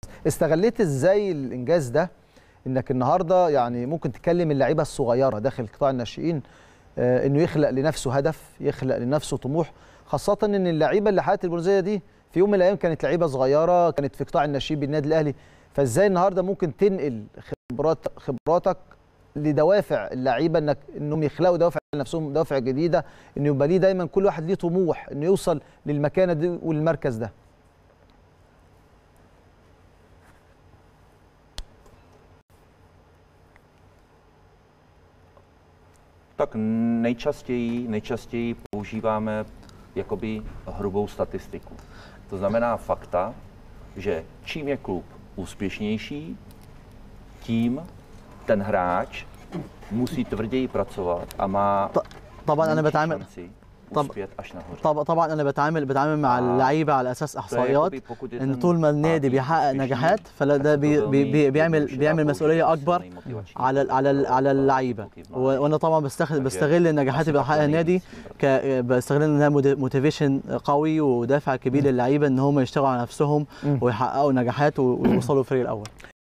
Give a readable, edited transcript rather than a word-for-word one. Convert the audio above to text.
استغليت ازاي الانجاز ده انك النهارده يعني ممكن تكلم اللعيبه الصغيره داخل قطاع الناشئين، انه يخلق لنفسه هدف، يخلق لنفسه طموح، خاصه ان اللعيبه اللي حققت البرونزيه دي في يوم من الايام كانت لعيبه صغيره، كانت في قطاع الناشئين بالنادي الاهلي. فازاي النهارده ممكن تنقل خبراتك لدوافع اللعيبه، انهم يخلقوا دوافع لنفسهم، دوافع جديده، انه يبقى ليه دايما كل واحد ليه طموح انه يوصل للمكانه دي والمركز ده. Tak nejčastěji používáme jakoby hrubou statistiku. To znamená fakta, že čím je klub úspěšnější, tím ten hráč musí tvrději pracovat a má طبعا انا بتعامل طبعا انا بتعامل مع اللعيبه على اساس احصائيات، ان طول ما النادي بيحقق نجاحات فده بيعمل مسؤوليه اكبر على اللعيبه. وانا طبعا بستغل النجاحات اللي بيحققها النادي، بستغل انها موتيفيشن قوي ودافع كبير للعيبه ان هم يشتغلوا على نفسهم ويحققوا نجاحات ويوصلوا الفريق الاول.